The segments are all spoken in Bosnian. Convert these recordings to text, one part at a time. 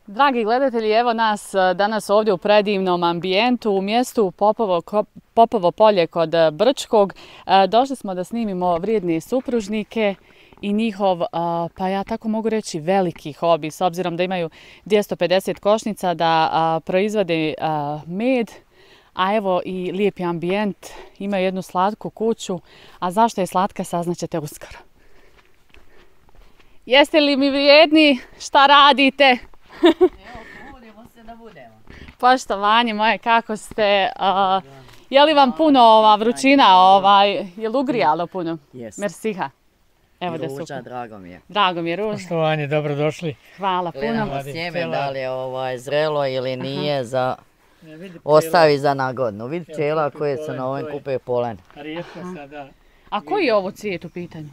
Dragi gledatelji, evo nas danas ovdje u predivnom ambijentu u mjestu Popovo polje kod Brčkog. Došli smo da snimimo vrijedne supružnike i njihov, pa ja tako mogu reći, veliki hobi, s obzirom da imaju 250 košnica, da proizvode med, a evo i lijepi ambijent, imaju jednu slatku kuću, a zašto je slatka saznaćete uskoro. Jeste li mi vrijedni? Šta radite? Evo, trudimo se da budemo. Poštovanje moje, kako ste? Je li vam puno ova vrućina, je li ugrijalo puno? Jes. Mersiha. Evo da Ruža, su. drago mi je. Drago mi je, Ruža. Poštovanje, dobrodošli. Hvala puno. Gledamo sjeme, da li je zrelo ili nije, Vidi ostavi za nagodnu. Vidi pčela koje su na ovim kupe polen. rijetko sada. A koji je ovo cvijet u pitanju?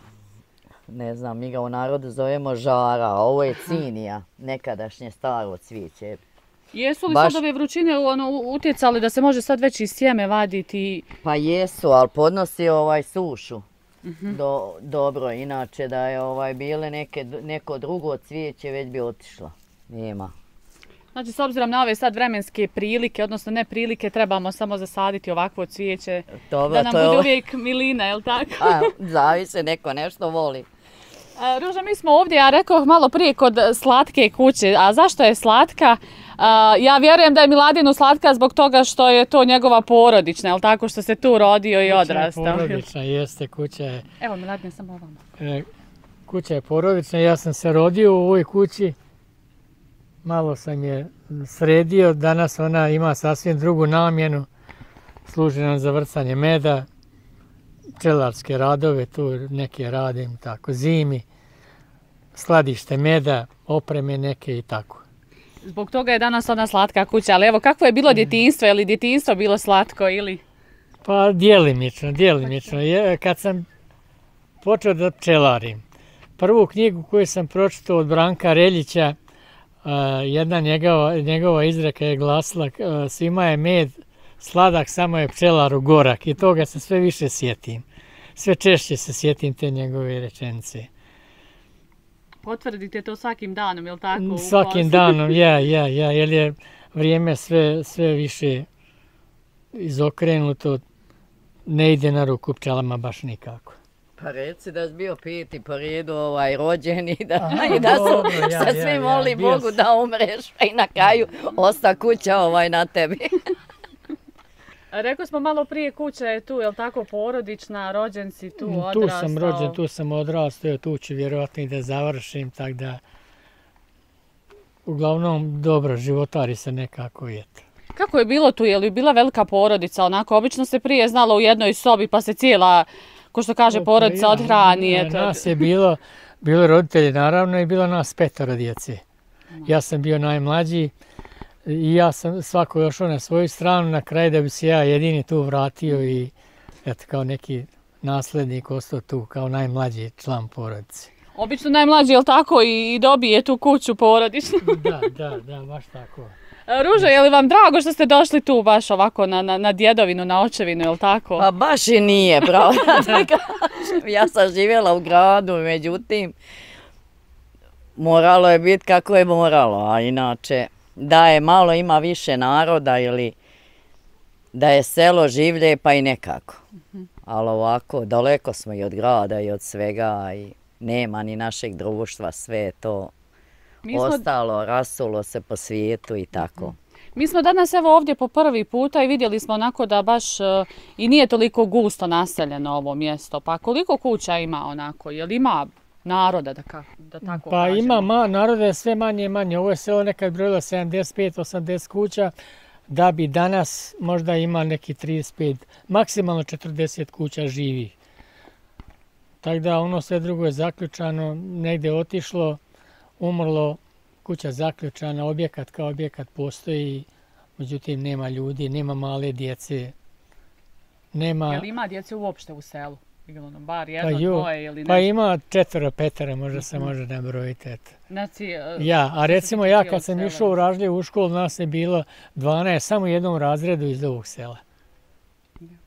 Ne znam, mi ga u narodu zovemo žara, a ovo je cinija, nekadašnje staro cvijeće. Jesu li Baš- sad ove vrućine utjecali da se može sad već iz sjeme vaditi? Pa jesu, ali podnosi sušu. Dobro, inače da je bile neko drugo cvijeće već bi otišlo. Nema. Znači, s obzirom na ove sad vremenske prilike, odnosno ne prilike, trebamo samo zasaditi ovakvo cvijeće. Dobro, Da nam to je bude ovo- uvijek milina, jel tako? Zavisi, neko nešto voli. Ruža, mi smo ovdje, ja rekao malo prije, kod slatke kuće. A zašto je slatka? Ja vjerujem da je Miladinu slatka zbog toga što je to njegova porodična, jel tako, što se tu rodio i odrastao. Kuća je porodična, jeste, kuća je. Evo, Miladine, samo ovamo. Kuća je porodična, ja sam se rodio u ovoj kući. Malo sam je sredio, danas ona ima sasvim drugu namjenu. Služi nam za vrcanje meda, pčelarske radove, tu neke radim, tako, zimi, skladište meda, opreme neke i tako. Zbog toga je danas ona slatka kuća, ali evo, kakvo je bilo djetinjstvo? Je li djetinjstvo bilo slatko ili? Pa djelimično. Kad sam počeo da pčelarim, prvu knjigu koju sam pročitao od Branka Reljića, jedna njegova izreka je glasila: svima je med sladak, samo je pčelaru gorak, i toga se sve više sjetim. Sve češće se sjetim te njegove rečenice. Potvrdite to svakim danom, jel tako? Svakim danom, jer je vrijeme sve više izokrenuto, ne ide na ruku pčelama baš nikako. Pa reci da si bio peti po redu rođen i da dobro, sad svi moli bio Bogu sam. da umreš, pa i na kraju osta kuća na tebi. Rekli smo malo prije, kuća je tu, jel tako, porodična, rođen si tu, odrastao. Tu sam rođen, tu sam odrastao, tu ću vjerojatno i da završim, tako da uglavnom dobro, životari se nekako i eto. Kako je bilo tu, je li bila velika porodica, onako, obično se prije znalo u jednoj sobi pa se cijela, ko što kaže, porodica odhrani, eto. Nas je bilo roditelji naravno i bilo nas 5 djece. Ja sam bio najmlađi i ja sam svako došao na svoju stranu, na kraju da bi se ja jedini tu vratio i eto, kao neki naslednik ostao tu kao najmlađi član porodice. Obično najmlađi, jel tako, i dobije tu kuću porodičnu. Da, baš tako. Ruža, je li vam drago što ste došli tu baš ovako na djedovinu, na očevinu, jel tako? Pa baš i nije, pravo da kažem. Ja sam živjela u gradu, međutim, moralo je biti kako je moralo, a inače da je malo ima više naroda ili da je selo življe pa i nekako. Ali ovako, daleko smo i od grada i od svega i nema ni našeg društva, sve je to ostalo, rasulo se po svijetu i tako. Mi smo danas evo ovdje po prvi puta i vidjeli smo onako da baš i nije toliko gusto naseljeno ovo mjesto. Pa koliko kuća ima onako? Je li ima naroda da tako Pa kažemo? ima, naroda je sve manje i manje. Ovo je selo nekad brojilo 75-80 kuća, da bi danas možda ima neki 35, maksimalno 40 kuća živih. Tako da ono sve drugo je zaključano, negdje otišlo, umrlo, kuća zaključana, objekat kao objekat postoji, međutim nema ljudi, nema male djece, nema... Je li ima djece uopšte u selu? Bar jedno, Pa dvoje ili pa nešto? ima 4-5, možda se može nabrojiti. Znači, A recimo ja kad sam sela. išao u Ražlje u školu, nas je bilo 12, samo u jednom razredu iz ovog sela.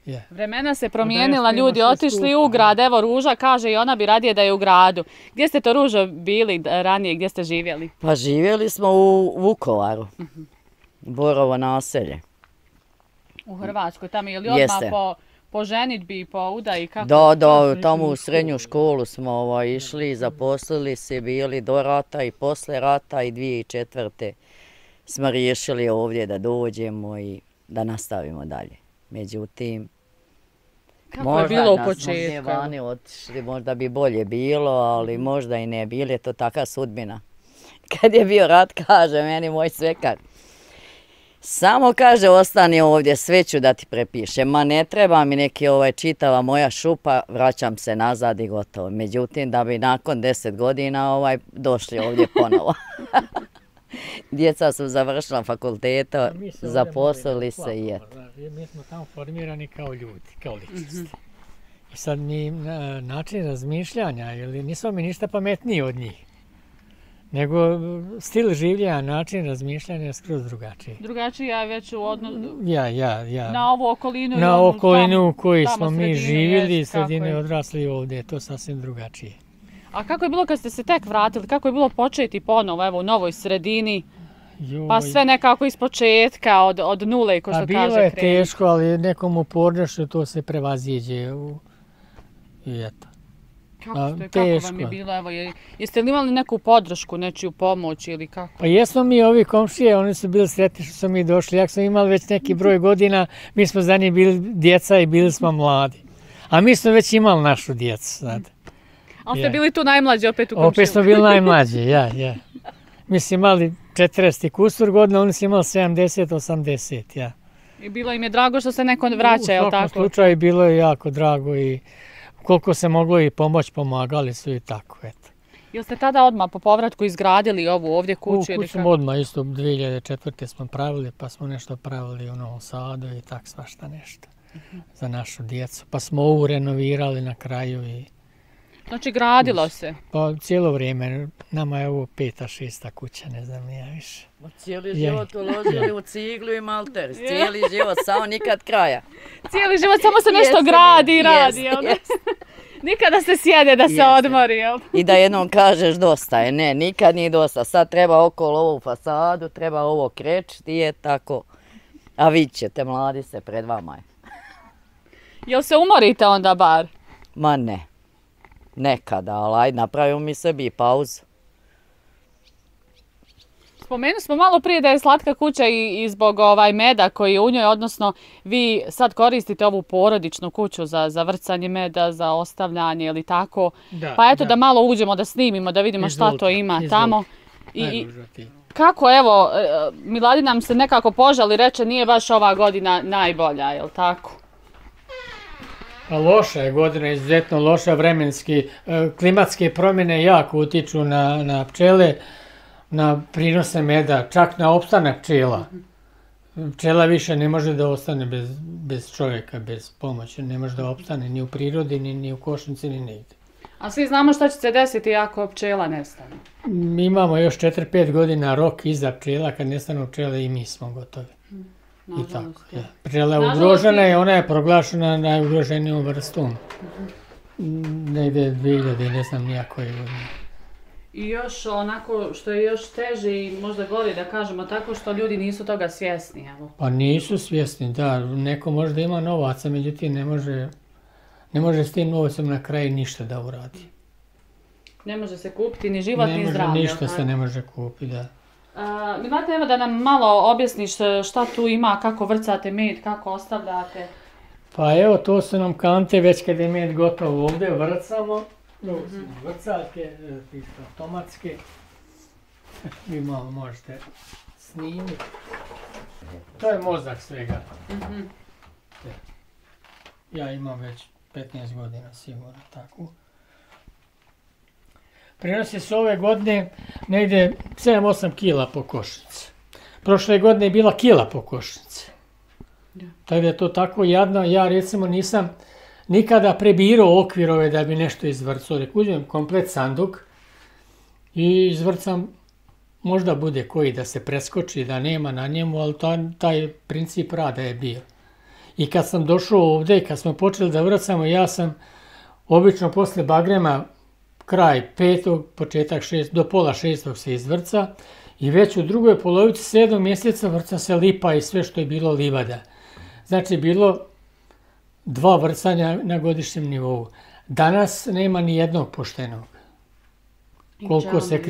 Vremena se promijenila, ljudi otišli u grad. Evo Ruža kaže i ona bi radije da je u gradu. Gdje ste to, Ružo, bili ranije, gdje ste živjeli? Pa živjeli smo u Vukovaru, Borovo naselje. U Hrvatskoj, tamo je li odmah po ženidbi, po udaji? Da, tamo u srednju školu smo išli, zaposlili se, bili do rata i posle rata i 2004. smo riješili ovdje da dođemo i da nastavimo dalje. Međutim, kako je bilo u početku? Možda nas vani otišli, možda bi bolje bilo, ali možda i ne, bilo je to takva sudbina. Kad je bio rat, kaže meni moj svekar, samo kaže ostani ovdje, sve ću da ti prepišem, ma ne treba mi neki čitava moja šupa, vraćam se nazad i gotovo. Međutim, da bi nakon 10 godina došli ovdje ponovo. Djeca su završila fakulteta, zaposlili se i eto. Mi smo tamo formirani kao ljudi, kao ličnosti. I sad mi način razmišljanja, nismo mi ništa pametniji od njih. Nego stil življenja, način razmišljanja je skroz drugačiji. Drugačiji je već u odnosu Ja. na ovu okolinu. Na okolinu u kojoj smo mi živjeli, sredine odrasli ovdje, je to sasvim drugačije. A kako je bilo kad ste se tek vratili? Kako je bilo početi ponovo, evo, u novoj sredini? Pa sve nekako iz početka, od nule, ko što kaže kreni. Bilo je teško, ali nekom upornošću to se prevaziđe. I eto. Kako vam je bilo? Evo, jeste li imali neku podršku, nečiju pomoć ili kako? Pa jesmo mi ovi komšije, oni su bili sretni što smo mi došli. Jak smo imali već neki broj godina, mi smo za njih bili djeca i bili smo mladi. A mi smo već imali našu djecu, znate. Ali ste bili tu najmlađi opet u komšiju? Opet smo bili najmlađi, ja. Mi smo imali 40 kusur godina, oni su imali 70-80, ja. I bilo im je drago što se neko vraća, je li tako? U svakom slučaju bilo je jako drago i koliko se moglo i pomoć, pomagali su i tako, eto. Jel ste tada odmah po povratku izgradili ovu ovdje kuću? Kuću smo odmah, isto 2004. smo pravili, pa smo nešto pravili u Novom Sadu i tak svašta nešto za našu djecu. Pa smo ovu renovirali na kraju i... Znači gradilo se? Pa cijelo vrijeme, nama je ovo 5. 6. kuća, ne znam ni ja više. Cijeli život uložili u ciglu i malter, cijeli život, samo nikad kraja. Cijeli život, samo se nešto gradi i radi, jel? Nikada se sjede da se odmori, jel? I da jednom kažeš dosta je, ne, nikad nije dosta, sad treba okolo ovu fasadu, treba ovo krečiti, je tako, a vidjet ćete, mladi se pred vama je. Jel se umorite onda bar? Ma ne. Nekada, ali ajde, napravimo mi sebi pauzu. Spomenuli smo malo prije da je slatka kuća i zbog meda koji je u njoj, odnosno vi sad koristite ovu porodičnu kuću za vrcanje meda, za ostavljanje ili tako. Pa eto da malo uđemo, da snimimo, da vidimo šta to ima tamo. I kako, evo, Miladi nam se nekako požali, reče nije baš ova godina najbolja, je li tako? Loša je godina, izuzetno loša, vremenski, klimatske promjene jako utiču na pčele, na prinose meda, čak na opstanak pčela. Pčela više ne može da ostane bez čovjeka, bez pomoći, ne može da opstane ni u prirodi, ni u košnici, ni nigdje. A svi znamo šta će se desiti ako pčela nestane? Imamo još 4-5 godina rok iza pčela, kad nestanu pčele i mi smo gotovi. I tako, ja. Pčela je ugrožena i ona je proglašena najugroženijom vrstom. Negdje 2000, ne znam nijako je godine. I još onako što je još teže i možda gori da kažemo tako što ljudi nisu toga svjesni, evo. Pa nisu svjesni, da. Neko možda ima novaca, međutim ne može s tim novcem na kraju ništa da uradi. Ne može se kupiti ni život ni zdravlje. Ništa se ne može kupiti, da. Milate, evo da nam malo objasniš šta tu ima, kako vrcate med, kako ostavljate. Pa evo, to su nam kante, već kad je med gotov ovdje vrcamo. Ovo su vrcaljke, automatske. Vi malo možete snimiti. To je mozak svega. Ja imam već 15 godina sigurno tako. Prenosi se ove godine negdje 7-8 kila po košnici. Prošle godine je bila kila po košnici. Tako da je to tako jadno. Ja recimo nisam nikada prebirao okvirove da bi nešto izvrcao. Uzmem komplet sanduk i izvrcam, možda bude koji da se preskoči, da nema na njemu, ali taj princip rada je bio. I kad sam došao ovdje i kad smo počeli da vrcamo, ja sam obično posle bagrema kraj 5. početak 6. do pola 6. se izvrca i već u drugoj polovici 7. mjeseca vrca se lipa i sve što je bilo livada. Znači bilo 2 vrcanja na godišnjem nivou. Danas nema ni jednog poštenog. Koliko se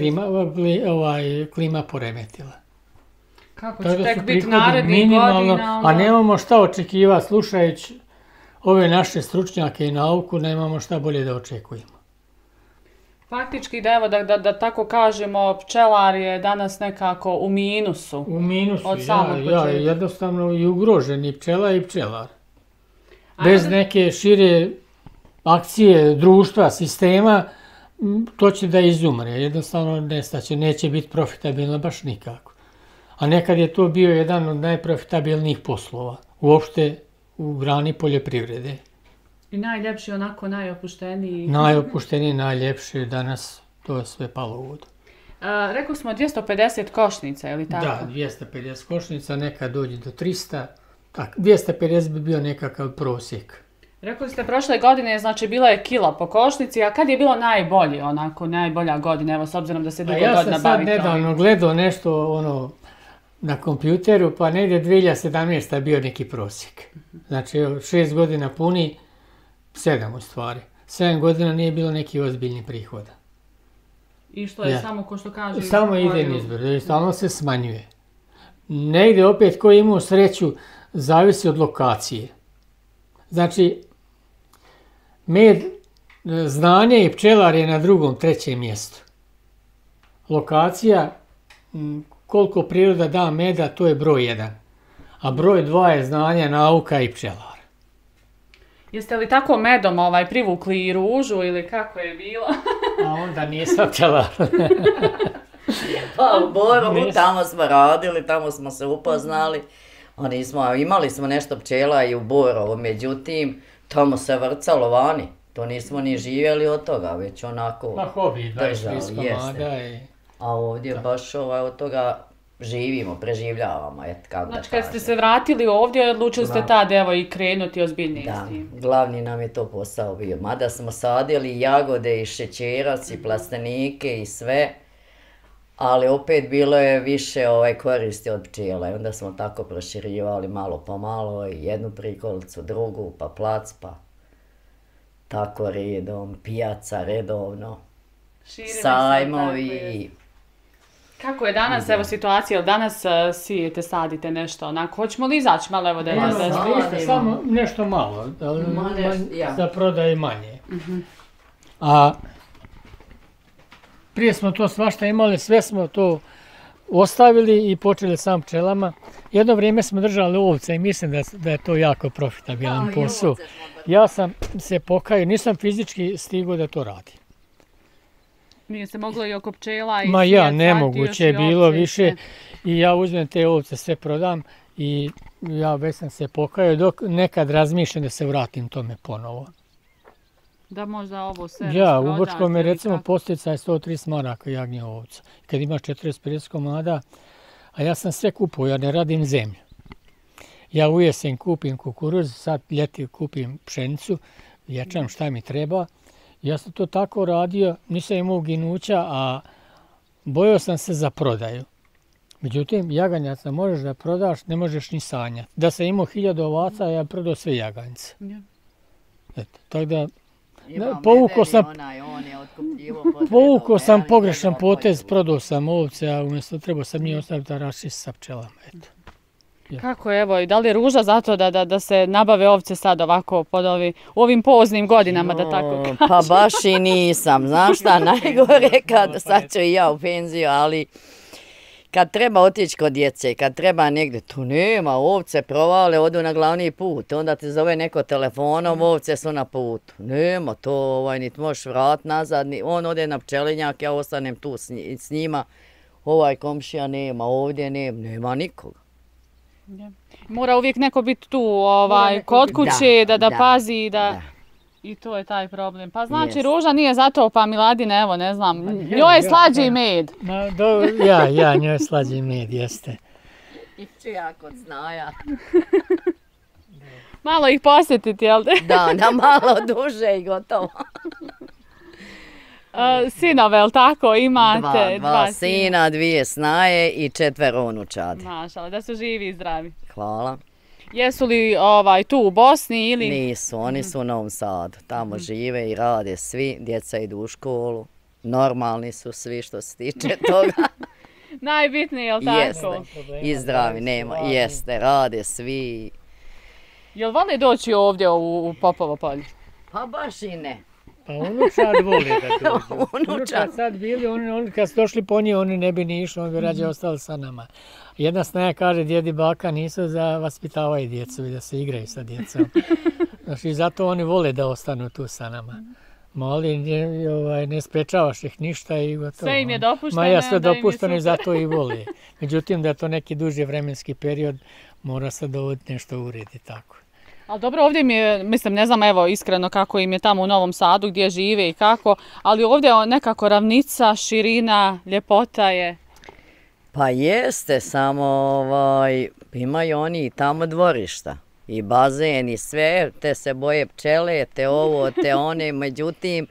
klima poremetila. Kako će tek biti narednih godina? A nemamo šta očekivati, slušajući ove naše stručnjake i nauku, nemamo šta bolje da očekujemo. Faktički da, evo, da tako kažemo, pčelar je danas nekako u minusu. U minusu, jednostavno i ugrožen i pčela i pčelar. Bez neke šire akcije društva, sistema, to će da izumre, jednostavno nestaće, neće biti profitabilno baš nikako. A nekad je to bio jedan od najprofitabilnijih poslova, uopšte u grani poljoprivrede. I najljepši, onako najopušteniji. Najopušteniji, najljepši, danas to je sve palo u vodu. Rekli smo 250 košnica, je li tako? Da, 250 košnica, nekad dođe do 300, 250 bi bio nekakav prosjek. Rekli ste prošle godine, znači bila je kila po košnici, a kad je bilo najbolje, onako, najbolja godina, evo s obzirom da se dugo godina bavite? Ja sam sad nedavno gledao nešto na kompjuteru, pa negdje 2017. bio neki prosjek. Znači 6 godina puni, 7 u stvari. 7 godina nije bilo neki ozbiljni prihoda. I što je samo, ko što kaže... Samo ide nizbrdo, stalno se smanjuje. Negdje opet ko je imao sreću, zavisi od lokacije. Znači, med, znanje i pčelar je na 2., 3. mjestu. Lokacija, koliko priroda da meda, to je broj 1. A broj 2 je znanje, nauka i pčelar. Jeste li tako medom privukli i ružu ili kako je bilo? A onda nisam pčelar. Pa u Borovu, tamo smo radili, tamo smo se upoznali. Imali smo nešto pčela i u Borovu, međutim, tamo se vrcalo vani. To nismo ni živjeli od toga, već onako hobi, držali, jeste. A ovdje baš od toga živimo, preživljavamo. Znači kad ste se vratili ovdje, odlučili ste tad evo i krenuti ozbiljnije s tim. Da, glavni nam je to posao bio. Mada smo sadili jagode i šećerac i plastenike i sve, ali opet bilo je više koristi od pčela i onda smo tako proširivali malo po malo, jednu prikolicu, drugu, pa plac, pa tako redom, pijaca redovno, sajmovi. Kako je danas evo situacija, ili danas sijete, sadite nešto onako, hoćemo li izaći malo evo da je samo nešto malo, za prodaju manje. A prije smo to svašta imali, sve smo to ostavili i počeli sam pčelama. Jedno vrijeme smo držali ovce i mislim da je to jako profitabilan posao. Ja sam se pokajao, nisam fizički stigao da to radim. Nije se moglo i oko pčela i ma ja, nemoguće je bilo više i ja uzmem te ovce, sve prodam i ja već sam se pokajao dok nekad razmišljam da se vratim tome ponovo. Da možda ovo sve rasprodate. Ja, u Bočkom je recimo posticaj 130 maraka jagnje ovca. Kad ima 40-50 komada, a ja sam sve kupio, ja ne radim zemlju. Ja u jesen kupim kukuruz, sad ljeti kupim pšenicu, ječam šta mi treba. Ja sam to tako radio, nisam imao ginuća, a bojao sam se za prodaju. Međutim, jaganjaca možeš da prodaš, ne možeš ni sanjati. Da sam imao 1000 ovaca, ja prodao sve jaganjce. Tako da, povukao sam pogrešan potez, prodao sam ovce, a umjesto trebao sam njih ostaviti da raščisti sa pčelama. Kako je, evo, i da li je ruža zato da se nabave ovce sad ovako u ovim poznim godinama, da tako kažem? Pa baš i nisam, znaš šta, najgore kad sad ću i ja u penziju, ali kad treba otići kod djece, kad treba negdje, tu nema, ovce provale, odu na glavni put, onda te zove neko telefonom, ovce su na putu. Nema to, niti možeš vrat nazad, on ode na pčelinjak, ja ostanem tu s njima, komšija nema, ovdje nema nikoga. Mora uvijek neko biti tu kod kuće, da pazi, i to je taj problem. Pa znači ruža nije zato, pa Miladina, evo ne znam, njoj je slađi med. Ja, njoj je slađi med, jeste. I čija kod znaja. Malo ih posjetiti, jel da? Da, na malo duže i gotovo. Sinove, jel tako, imate? Dva sina, 2 snaje i 4 unučadi. Mašala, da su živi i zdravi. Hvala. Jesu li tu u Bosni ili? Nisu, oni su u Novom Sadu. Tamo žive i rade svi, djeca idu u školu. Normalni su svi što se tiče toga. Najbitnije, jel tako? Jeste, i zdravi, nema, jeste, rade svi. Jel vole doći ovdje u Popovo polje? Pa baš i ne. Pa unučad voli da dođu. Unučad. Unučad sad bili, oni kad su došli po njih, oni ne bi ni išli, oni bi rađe ostali sa nama. Jedna snaja kaže, djed i baka nisu za vaspitavaju djecu i da se igraju sa djecom. Znači, zato oni vole da ostanu tu sa nama. Mali, ne sprečavaš ih ništa i gotovo. Sve im je dopušteno. Ma ja, sve dopušteno i zato i vole. Međutim, da je to neki duži vremenski period, mora se dovoditi nešto uredi tako. Ali dobro, ovdje mi je, mislim, ne znam evo iskreno kako im je tamo u Novom Sadu gdje žive i kako, ali ovdje je nekako ravnica, širina, ljepota je. Pa jeste, samo imaju oni i tamo dvorišta. I bazen i sve, te se boje pčele, te ovo, te one, međutim,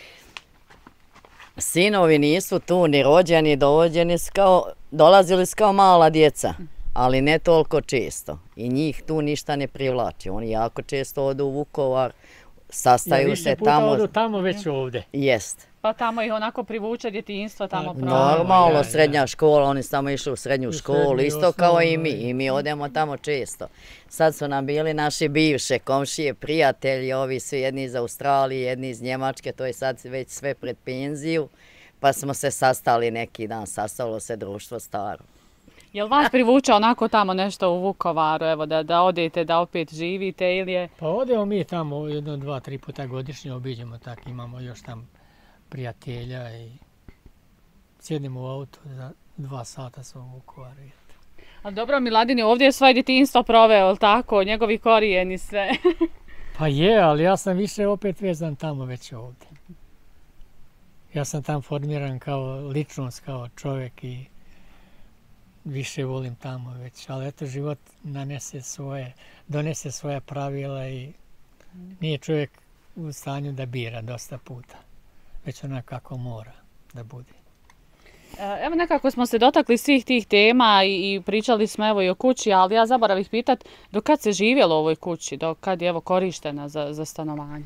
sinovi nisu tu ni rođeni, dolazili su kao mala djeca, ali ne toliko često. I njih tu ništa ne privlači. Oni jako često odu u Vukovar, sastaju se tamo. Više puta odu tamo već ovdje. Jest. Pa tamo ih onako privuče djetinjstvo, tamo Normalno, srednja škola, oni su tamo išli u srednju školu, isto kao i mi. I mi odemo tamo često. Sad su nam bili naši bivše komšije, prijatelji, ovi su jedni iz Australije, jedni iz Njemačke, to je sad već sve pred penziju. Pa smo se sastali neki dan, sastalo se društvo staro. Jel vas privuče onako tamo nešto u Vukovaru, evo da odete, da opet živite ili je? Pa odemo mi tamo 1, 2, 3 puta godišnje, obiđemo tako, imamo još tam prijatelja i sjedimo u auto, za 2 sata smo u Vukovaru. A dobro, Miladin je ovdje svoje djetinjstvo proveo, jel tako, njegovi korijeni sve? Pa je, ali ja sam više opet vezan tamo već ovdje. Ja sam tam formiran kao ličnost, kao čovjek i više volim tamo već, ali eto život donese svoje pravila i nije čovjek u stanju da bira dosta puta, već onako kako mora da bude. Evo nekako smo se dotakli svih tih tema i pričali smo evo i o kući, ali ja zaboravih pitat do kad se živjelo u ovoj kući, do kad je evo korištena za stanovanje?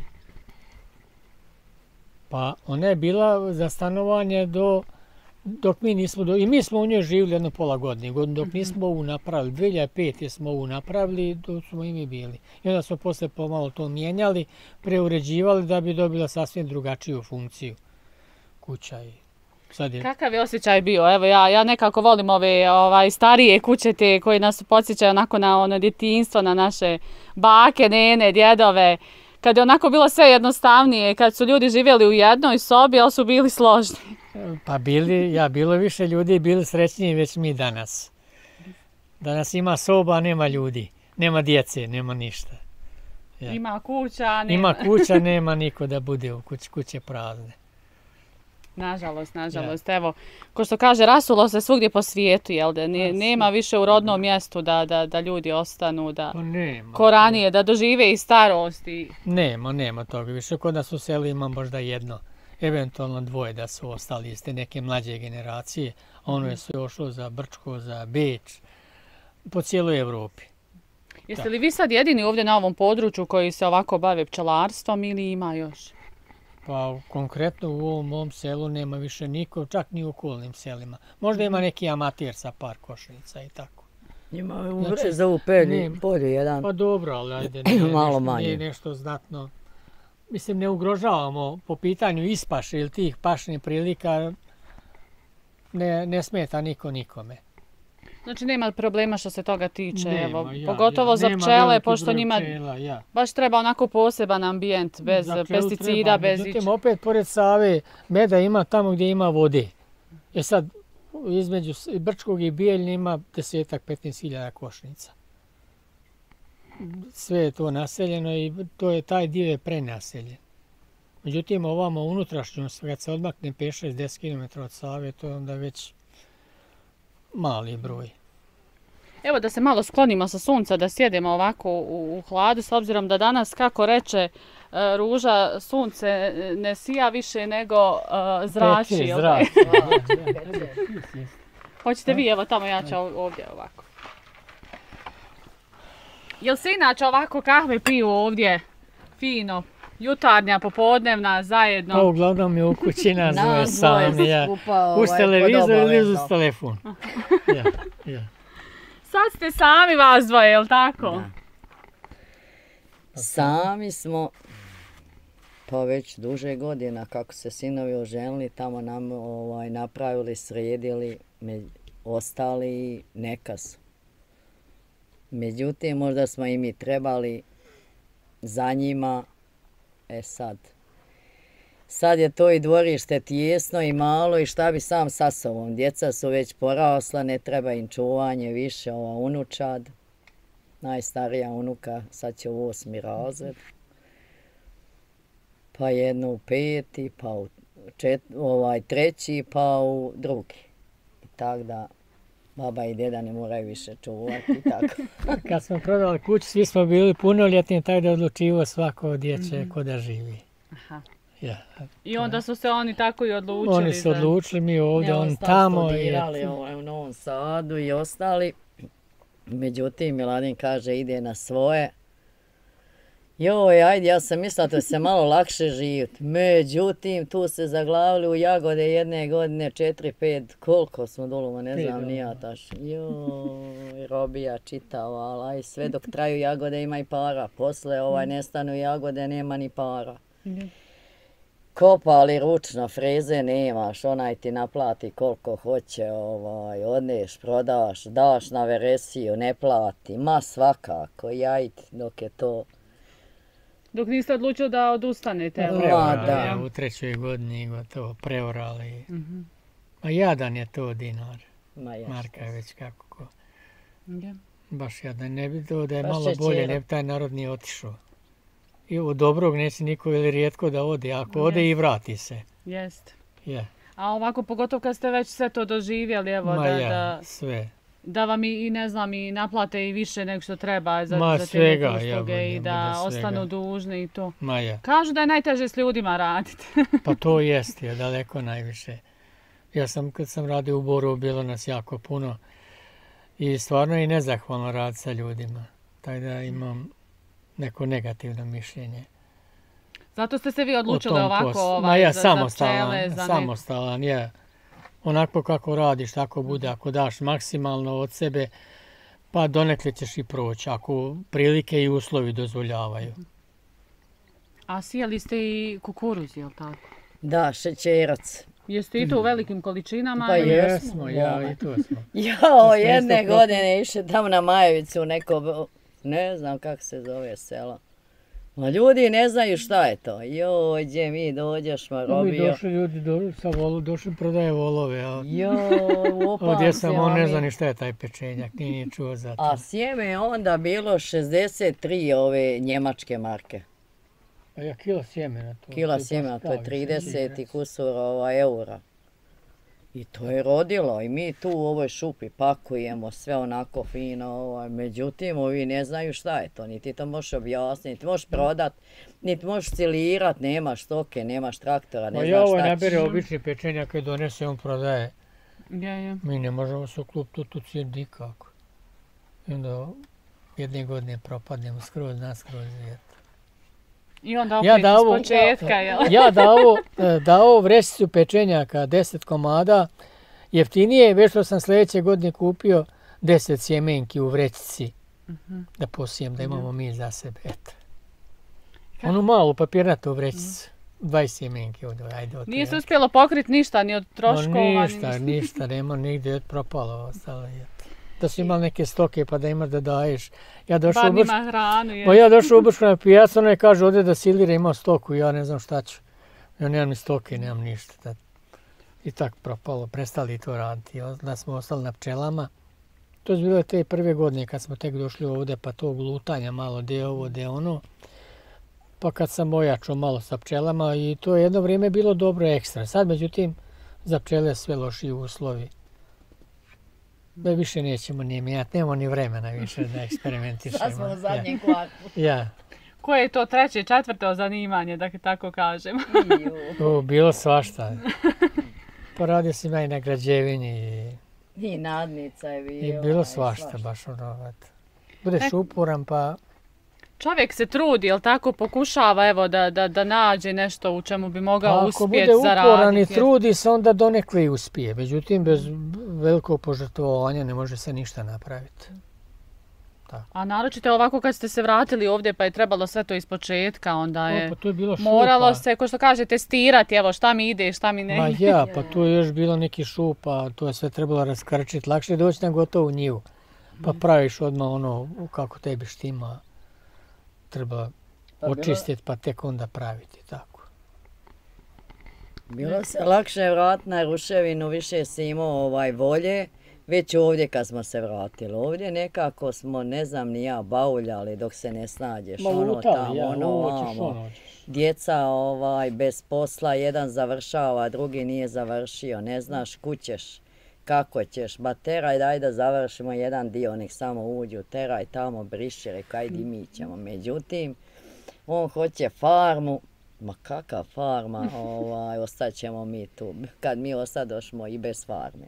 Pa ona je bila za stanovanje dok mi nismo, i mi smo u njoj živjeli jedno pola godine, dok nismo ovu napravili. 2005. smo ovu napravili, dok smo i mi bili. I onda smo posle pomalo to mijenjali, preuređivali da bi dobila sasvim drugačiju funkciju kuća. Kakav je osjećaj bio? Evo ja nekako volim ove starije kuće te koje nas podsjećaju onako na ono djetinjstvo, na naše bake, nene, djedove. Kad je onako bilo sve jednostavnije, kad su ljudi živjeli u jednoj sobi, ali su bili složni. Pa bilo više ljudi i bili srećniji već mi danas. Danas ima soba, a nema ljudi. Nema djece, nema ništa. Ja. Ima kuća, nema. Ima kuća, nema niko da bude u kuće prazne. Nažalost. Ja. Evo, ko što kaže, rasulo se svugdje po svijetu, jel da? Nema više u rodnom mjestu da ljudi ostanu, da ko ranije, da dožive i starost. Nema toga. Više kod nas u selu ima možda jedno, eventualno 2 da su ostali iz te neke mlađe generacije. Ono je sve ošlo za Brčko, za Beč, po cijeloj Evropi. Jeste li vi sad jedini ovdje na ovom području koji se ovako bave pčelarstvom ili ima još? Pa konkretno u ovom mom selu nema više niko, čak ni u okolnim selima. Možda ima neki amater sa par košnica i tako. Ima u Brezovu polju jedan. Pa dobro, ali ajde, nije nešto znatno. Mislim, ne ugrožavamo po pitanju ispaše ili tih pašnih prilika, ne smeta niko nikome. Znači nema problema što se toga tiče, pogotovo za pčele, pošto njima baš treba onako poseban ambijent, bez pesticida, bez ičega. Međutim, opet pored Save meda ima tamo gdje ima vode. Sad, između Brčkog i Bijeljne ima 10-15 košnica. Sve je to naseljeno i taj dio je prenaseljen. Međutim, ovamo unutrašnjost, kad se odmakne 5-6-10 km od Save, to je onda već mali broj. Evo da se malo sklonimo sa sunca, da sjedemo ovako u hladu, s obzirom da danas, kako reče Ruža, sunce ne sija više nego zrači. Peče, jel? zrači. Hoćete vi, evo tamo, ja ću ovdje ovako. Jel se inače ovako kahve piju ovdje fino? Jutarnja, popodnevna, zajedno? Pa uglavnom je u kući nas dvoje sami. Ja. skupa, Uz televizor ili uz telefon. Ja. Sad ste sami vas dvoje, jel tako? Da. Sami smo, pa već duže godina kako se sinovi oženili, tamo nam napravili, sredili, ostali neka su. Međutim, možda smo i mi trebali za njima, sad je to i dvorište tijesno i malo i šta bi sam sa sobom. Djeca su već porasla, ne treba im čuvanje više, ova unučad. Najstarija unuka, sad će u 8. razred. Pa jednu u 5. pa u 3. pa u 2. I tako da baba i deda ne moraju više čuvati i tako. Kad smo prodali kuću, svi smo bili punoljetni, tako da je odlučivo svako dječje ko da živi. Aha. Ja. I onda su se oni tako i odlučili. Oni su odlučili, mi ovdje, oni tamo. Studirali u Novom Sadu i ostali. Međutim, Miladin kaže ide na svoje. Joj, ajde, ja sam mislila da se malo lakše živjeti. Međutim, tu se zaglavili u jagode jedne godine, 4-5, koliko smo doloma, ne znam, ni ja taš. Joj, robija čitava, aj sve dok traju jagode ima i para. Posle nestanu jagode, nema ni para. Kopali ručno, freze nemaš, onaj ti naplati koliko hoće, odneš, prodaš, daš na veresiju, ne plati, ma svakako, jajte dok je to. Dok niste odlučili da odustanete. Preorali, u 3. godini gotovo preorali. A jadan je to dinar. Marka je već kako ko. Baš jadan, ne bi to da je malo bolje, ne bi taj narod nije otišao. I u dobrog neće niko ili rijetko da ode, ako ode i vrati se. Jest. Ja. A ovako, pogotovo kad ste već sve to doživjeli, evo sve. Da vam i ne znam i naplate i više nego što treba za te svega, neke usluge i da ostanu dužni i to. Kažu da je najteže s ljudima raditi. Pa to jest, je daleko najviše. Ja sam, kad sam radio u Boru, bilo nas jako puno i stvarno je nezahvalno rad sa ljudima. Tako da imam neko negativno mišljenje. Zato ste se vi odlučili ovako za pčele? Samostalan, ja. Onako kako radiš, tako bude. Ako daš maksimalno od sebe, pa donekle ćeš i proći, ako prilike i uslovi dozvoljavaju. A sijali ste i kukuruz, jel tako? Da, šećerac. Jeste i to u velikim količinama? Pa jesmo, ja i to smo. Jedne godine išli tamo na Majevicu, neko, ne znam kako se zove selo. Ma ljudi ne znaju šta je to. Joj, gdje mi dođeš, ma robio. Mi došli ljudi sa volu, došli prodaje volove. Joj, upam ovdje sam, on ne zna ni šta je taj pečenjak, nije čuo za to. A sjeme je onda bilo 63 ove njemačke marke. A ja kilo sjemena to. Kila sjemena, to je 30 i kusur eura. I to je rodilo i mi tu u ovoj šupi pakujemo sve onako fino, međutim ovi ne znaju šta je to, niti to možeš objasniti, niti možeš prodat, niti možeš cilirat, nemaš stoke, nemaš traktora, ne znaš šta ćeš. Ja ovo nabere obični pečenjak i donese, on prodaje. Mi ne možemo se uklupiti tu cijenu nikako. I onda jedne godine propadnemo skroz naskroz. I onda opet iz početka, jel? Ja dao vrećicu pečenjaka, 10 komada, jeftinije, već što sam sljedeće godine kupio 10 sjemenki u vrećici, da posijem, da imamo mi za sebe, eto. Onu malu papirnatu vrećicu, 20 sjemenki ovdje, ajde. Nije se uspjelo pokriti ništa, ni od troškova, ništa, nema nigdje propalo, ostalo je. Da su imali neke stoke pa da imaš da daješ. Bar nima hranu. Ja došao u Brčko na pijacu, ona je kaže ovdje da silira, ima stoku, ja ne znam šta ću. Ja nemam ni stoke, nemam ništa. I tako propalo, prestali to raditi. Onda smo ostali na pčelama. To je bilo te prve godine kad smo tek došli ovdje, pa tog lutanja malo, gdje ovo, gdje ono. Pa kad sam ojačao malo sa pčelama i to je jedno vrijeme bilo dobro ekstra. Sad, međutim, za pčele sve lošiji uslovi. Da više nećemo ni mijenjati, nemamo ni vremena više da eksperimentišemo. Sad smo u zadnjem kvartu. Ja. Koje je to treće, četvrto zanimanje, da tako kažem? Bilo svašta. Poradio sam ja i na građevini. I nadnica je bilo. I bilo svašta, baš ono. Budeš uporan pa... Čovjek se trudi, jel tako, pokušava evo da nađe nešto u čemu bi mogao uspjeti zaraditi. Ako bude uporan i trudi se, onda donekle i uspije. Međutim, bez velikog požrtvovanja ne može se ništa napraviti. A naročito ovako kad ste se vratili ovdje pa je trebalo sve to ispočetka, onda je, pa to je bilo moralo se, ko što kaže, testirati, evo šta mi ide, šta mi ne ide. Pa tu je još bilo neki šupa, to je sve trebalo raskrčiti. Lakše je doći na gotovu njivu. Pa praviš odmah ono kako tebi štima. Treba očistiti pa tek onda praviti, tako. Bilo se lakše vratiti na ruševinu, više si imao volje, već ovdje kad smo se vratili. Ovdje nekako smo, ne znam ni ja, bauljali dok se ne snađeš. Ono tamo, ono vamo. Djeca bez posla, jedan završava, drugi nije završio, ne znaš kućeš. Kako ćeš, ba teraj daj da završimo jedan dio, nek samo uđu, teraj tamo, briši, rekaj di mi ćemo. Međutim, on hoće farmu, ma kakva farma, ostaćemo mi tu, kad mi ostadošmo i bez farme.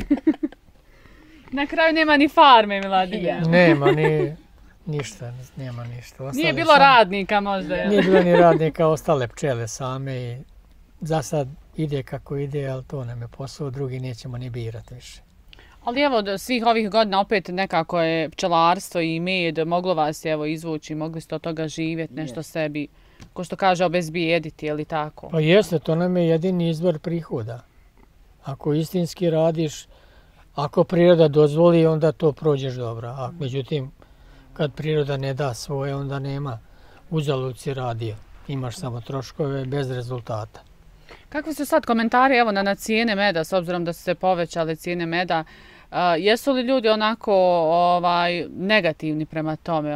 Na kraju nema ni farme, Miladine. Nema ništa, nema ništa. Nije bilo radnika možda. Nije bilo ni radnika, ostale pčele same i za sad ide kako ide, ali to nam je posao, drugi nećemo ni birati više. Ali evo, svih ovih godina opet nekako je pčelarstvo i med, moglo vas je izvući, mogli ste od toga živjeti, nešto sebi, ko što kaže, obezbijediti, je li tako? Pa jeste, to nam je jedini izvor prihoda. Ako istinski radiš, ako priroda dozvoli, onda to prođeš dobro. A međutim, kad priroda ne da svoje, onda nema. Uzalud si radio. Imaš samo troškove bez rezultata. Kakvi su sad komentari evo na cijene meda, s obzirom da su se povećale cijene meda? Jesu li ljudi onako negativni prema tome,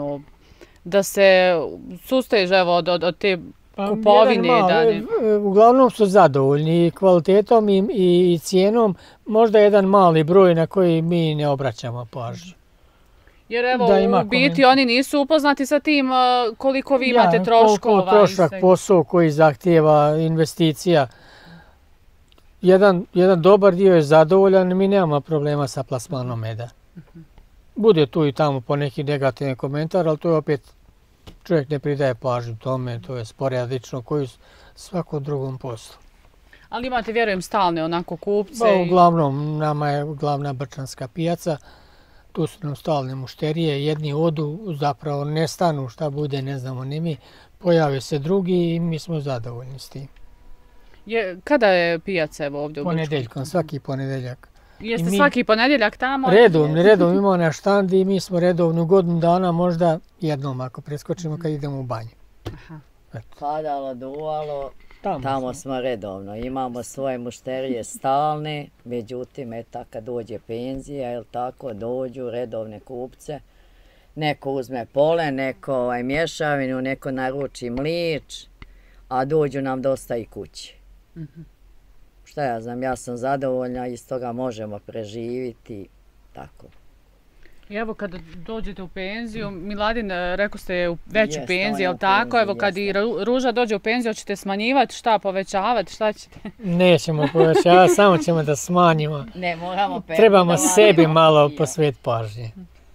da se susteže evo od te kupovine? Uglavnom su zadovoljni kvalitetom i cijenom, možda jedan mali broj na koji mi ne obraćamo pažnju. Jer evo, u biti oni nisu upoznati sa tim koliko vi imate troškova. Koliko trošak, posao koji zahtijeva investicija. Jedan dobar dio je zadovoljan, mi nemamo problema sa plasmanom meda. Bude tu i tamo po neki negativni komentar, ali to je opet, čovjek ne pridaje pažnju tome, to je sporadično koji svakom drugom poslu. Ali imate, vjerujem, stalne onako kupce? Uglavnom, nama je glavna brčanska pijaca. Tu su nam stalne mušterije, jedni odu, zapravo ne stanu, šta bude, ne znamo ni mi. Pojave se drugi i mi smo zadovoljni s tim. Kada je pijaca ovdje u Brčkom? Ponedeljkom, svaki ponedeljak. Jeste svaki ponedjeljak tamo? Redovno imamo na štandi i mi smo redovno godinu dana, možda jednom ako preskočimo kad idemo u banju. Padalo, duvalo, tamo smo redovno. Imamo svoje mušterije stalne, međutim, kad dođe penzija, jel tako, dođu redovne kupce. Neko uzme polen, neko mješavinu, neko naruči mlič, a dođu nam dosta i kući. Šta ja znam, ja sam zadovoljna, iz toga možemo preživiti, tako. I evo kad dođete u penziju, Miladin, rekao ste u veću penziju, jel tako? Evo kad i Ruža dođe u penziju, hoćete smanjivati, šta povećavati, šta ćete? Nećemo povećavati, samo ćemo da smanjimo. Ne, moramo trebamo sebi malo posvetiti pažnje.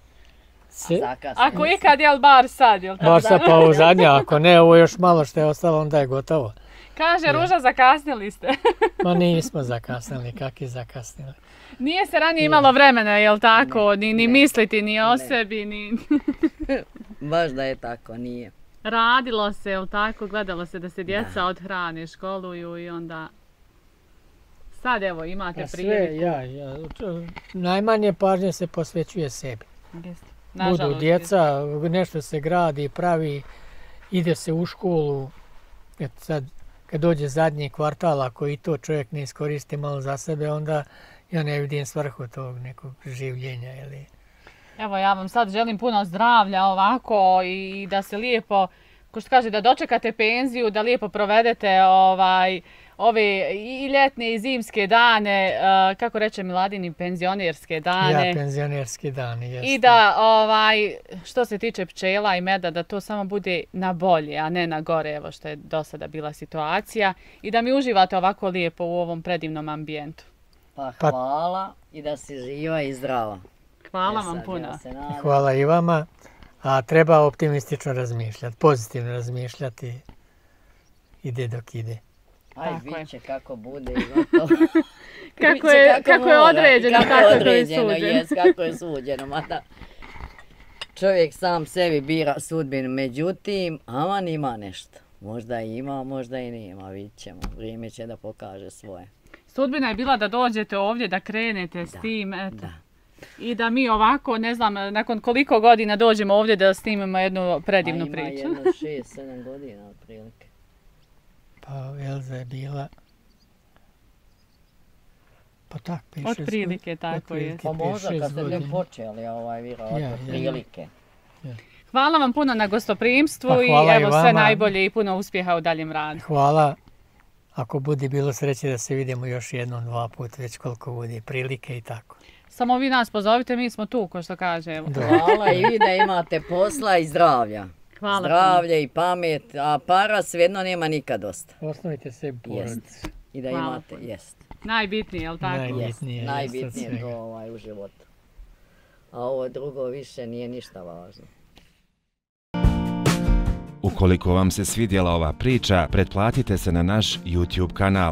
Ako ikad, jel bar sad, jel tako? Bar sad pa ovo zadnje, ako ne, ovo još malo što je ostalo, onda je gotovo. Kaže Ruža, zakasnili ste. Ma nismo zakasnili, kakvi zakasnili. Nije se ranije imalo vremena, jel tako, ni misliti ni o sebi, ni... Baš da je tako, nije. Radilo se, jel tako, gledalo se da se djeca odhrane, školuju i onda... Sad evo imate priliku. Najmanje pažnje se posvećuje sebi. Budu djeca, nešto se gradi, pravi, ide se u školu. Sad, kad dođe zadnji kvartal, ako i to čovjek ne iskoristi malo za sebe, onda ja ne vidim svrhu tog nekog življenja. Evo, ja vam sad želim puno zdravlja ovako i da se lijepo, ko što kaže, da dočekate penziju, da lijepo provedete ove i ljetne i zimske dane, kako reče Miladini, penzionerske dane. Ja, penzionerski dani, jeste. I da, što se tiče pčela i meda, da to samo bude na bolje, a ne na gore, evo što je do sada bila situacija. I da mi uživate ovako lijepo u ovom predivnom ambijentu. Pa hvala i da si živa i zdrava. Hvala vam puno. Hvala i vama. A treba optimistično razmišljati, pozitivno razmišljati. Ide dok ide. Aj, bit će kako bude i gotovo. Kako je određeno, kako je suđeno. Jes, kako je suđeno, mada čovjek sam sebi bira sudbinu. Međutim, aman ima nešto. Možda ima, možda i nema, vidit ćemo. Vrijeme će da pokaže svoje. Sudbina je bila da dođete ovdje, da krenete s tim, eto. I da mi ovako, ne znam, nakon koliko godina dođemo ovdje da snimamo jednu predivnu priču. Ima jedno 6-7 godina otprilike. Pa Elza je bila... Pa tak, 5-6 otprilike, tako je. Pa možda kad ste ne počeli, vjerojatno, otprilike. Hvala vam puno na gostoprimstvu i evo sve najbolje i puno uspjeha u daljem radu. Hvala. Ako bude bilo sreće da se vidimo još jednom, 2 puta, već koliko bude prilike i tako. Samo vi nas pozovite, mi smo tu, ko što kaže. Evo. Hvala i vi da imate posla i zdravlja. Hvala. Zdravlje i pamet, a para svejedno nema nikad dosta. Osnovite se porodicu. I da imate, jest. Najbitnije, je li tako? Najbitnije je to u životu. A ovo drugo više nije ništa važno. Ukoliko vam se svidjela ova priča, pretplatite se na naš YouTube kanal.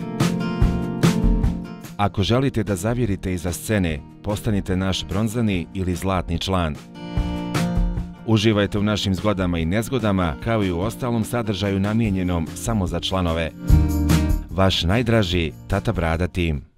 Ako želite da zavjerite iza scene, postanite naš bronzani ili zlatni član. Uživajte u našim zgodama i nezgodama, kao i u ostalom sadržaju namijenjenom samo za članove. Vaš najdraži Tata Brada tim.